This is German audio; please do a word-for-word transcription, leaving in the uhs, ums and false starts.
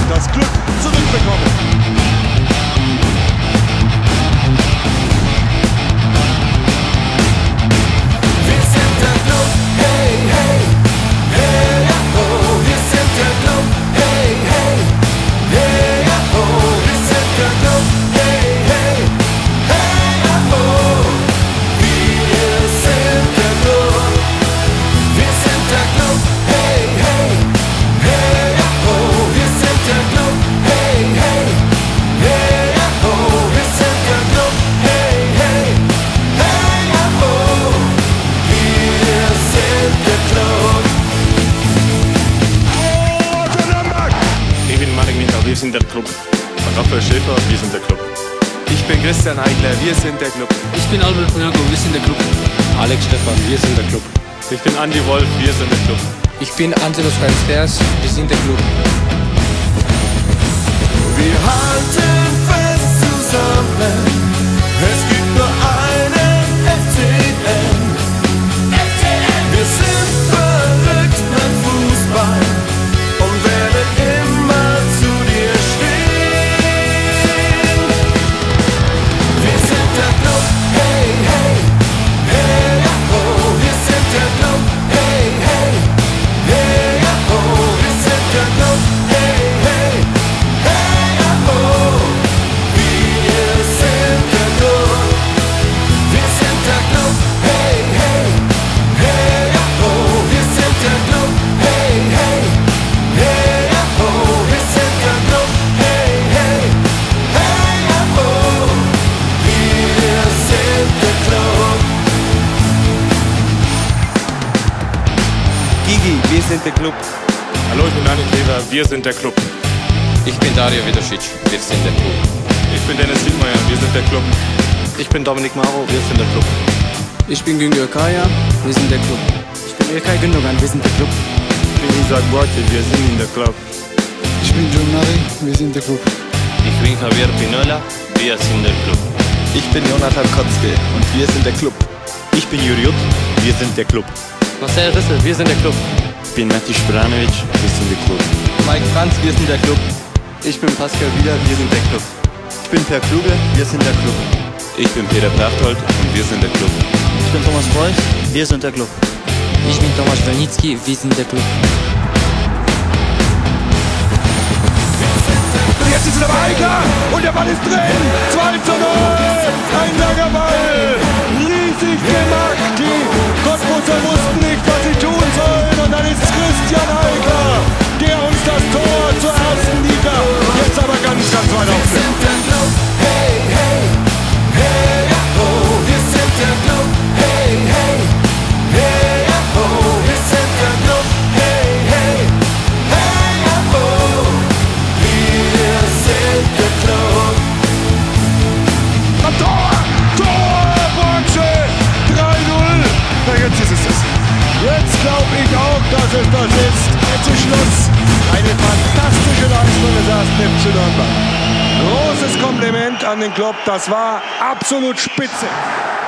das Glück zurückbekommen. Wir sind der Club. Raphael Schäfer, wir sind der Club. Ich bin Christian Eigler, wir sind der Club. Ich bin Albert Poniaco, wir sind der Club. Alex Stefan, wir sind der Club. Ich bin Andi Wolf, wir sind der Club. Ich bin Angelos Transfers, wir sind der Club. Wir halten fest zusammen, es gibt nur einen F C N. Wir sind verrückt mit Fußball und werden immer zu dir stehen. Wir sind der Club, hey, hey, hey, oh, wir sind der Club, hey, hey, hey, oh, wir sind der Club, hey, hey, hey, oh, wir sind der Club, wir sind der Club, hey, hey, hey, oh, wir sind der Club, hey, hey, hey, oh, wir sind der Club, hey, hey, hey, oh, wir sind der Club. Gigi, wir sind der Club. Hallo, ich bin Daniel Klever, wir sind der Club. Ich bin Dario Vidosic, wir sind der Club. Ich bin Dennis Wiedmeier, wir sind der Club. Ich bin Dominik Maro, wir sind der Club. Ich bin Güngör Kaya, wir sind der Club. Ich bin Ilkay Gündogan, wir sind der Club. Ich bin Isaac Boate, wir sind in der Club. Ich bin John Nari, wir sind der Club. Ich bin Javier Pinola, wir sind der Club. Ich bin Jonathan Kotzke und wir sind der Club. Ich bin Juriot, wir sind der Club. Marcel Rissel, wir sind der Club. Ich bin Matti Spranovic, wir sind der Club. Mike Franz, wir sind der Club. Ich bin Pascal Wieler, wir sind der Club. Ich bin Per Kluge, wir sind der Club. Ich bin Peter Perchtold und wir sind der Club. Ich bin Thomas Preuß, wir sind der Club. Ich bin Tomasz Wernicki, wir sind der Club. Jetzt ist es aber Eigler und der Ball ist drin. zwei zu null. Ein langer Ball. Riesig gemacht. Die Cottbuser wussten nicht, was sie tun sollen. Und dann ist es Christian Eigler, der uns das Tor zur ersten Liga jetzt aber ganz, ganz weit aufnimmt. Wir sind der Club. Hey, hey, hey, oh, wir sind der Club. Hey, hey, hey, oh, wir sind der Club. Hey, hey, hey, oh, wir sind der Club. Am Tor! Tor! Branche! drei null! Na, jetzt ist es das. Jetzt glaube ich auch, dass es das ist. Jetzt ist Schluss. Eine fantastische Leistung des ersten F C Nürnberg. Großes Kompliment an den Club. Das war absolut spitze.